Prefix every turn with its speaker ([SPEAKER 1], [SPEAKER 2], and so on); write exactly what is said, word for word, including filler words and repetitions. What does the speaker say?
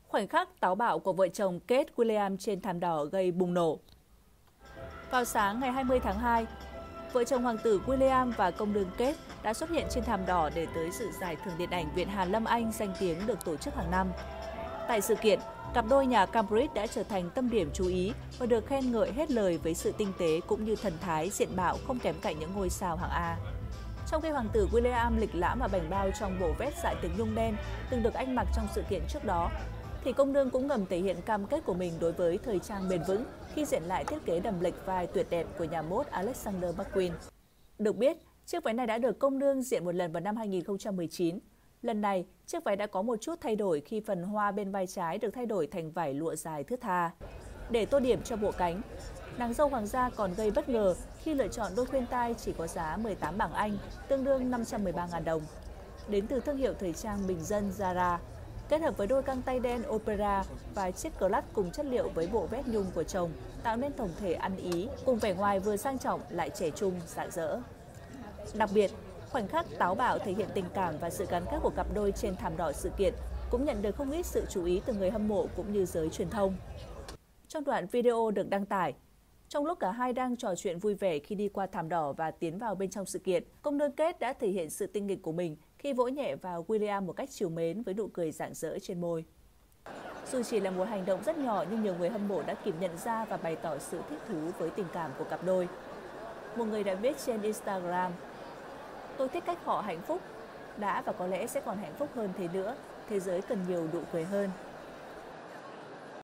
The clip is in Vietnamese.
[SPEAKER 1] Khoảnh khắc táo bạo của vợ chồng Kate Williams trên thảm đỏ gây bùng nổ. Vào sáng ngày hai mươi tháng hai, vợ chồng hoàng tử William và công nương Kate đã xuất hiện trên thảm đỏ để tới dự giải thưởng điện ảnh Viện Hàn Lâm Anh danh tiếng được tổ chức hàng năm. Tại sự kiện, cặp đôi nhà Cambridge đã trở thành tâm điểm chú ý và được khen ngợi hết lời với sự tinh tế cũng như thần thái diện mạo không kém cạnh những ngôi sao hạng A. Trong khi hoàng tử William lịch lãm và bảnh bao trong bộ vest dải tiếng nhung đen từng được anh mặc trong sự kiện trước đó, thì công nương cũng ngầm thể hiện cam kết của mình đối với thời trang bền vững khi diện lại thiết kế đầm lệch vai tuyệt đẹp của nhà mốt Alexander McQueen. Được biết, chiếc váy này đã được công nương diện một lần vào năm hai nghìn không trăm mười chín. Lần này, chiếc váy đã có một chút thay đổi khi phần hoa bên vai trái được thay đổi thành vải lụa dài thướt tha. Để tô điểm cho bộ cánh, nàng dâu hoàng gia còn gây bất ngờ khi lựa chọn đôi khuyên tai chỉ có giá mười tám bảng Anh, tương đương năm trăm mười ba nghìn đồng. Đến từ thương hiệu thời trang bình dân Zara, kết hợp với đôi găng tay đen Opera và chiếc clutch cùng chất liệu với bộ vest nhung của chồng, tạo nên tổng thể ăn ý, cùng vẻ ngoài vừa sang trọng lại trẻ trung, rạng rỡ. Đặc biệt, khoảnh khắc táo bạo thể hiện tình cảm và sự gắn kết của cặp đôi trên thảm đỏ sự kiện cũng nhận được không ít sự chú ý từ người hâm mộ cũng như giới truyền thông. Trong đoạn video được đăng tải, trong lúc cả hai đang trò chuyện vui vẻ khi đi qua thảm đỏ và tiến vào bên trong sự kiện, công nương Kate đã thể hiện sự tinh nghịch của mình khi vỗ nhẹ vào William một cách trìu mến với nụ cười rạng rỡ trên môi. Dù chỉ là một hành động rất nhỏ nhưng nhiều người hâm mộ đã kịp nhận ra và bày tỏ sự thích thú với tình cảm của cặp đôi. Một người đã viết trên Instagram: "Tôi thích cách họ hạnh phúc, đã và có lẽ sẽ còn hạnh phúc hơn thế nữa, thế giới cần nhiều nụ cười hơn."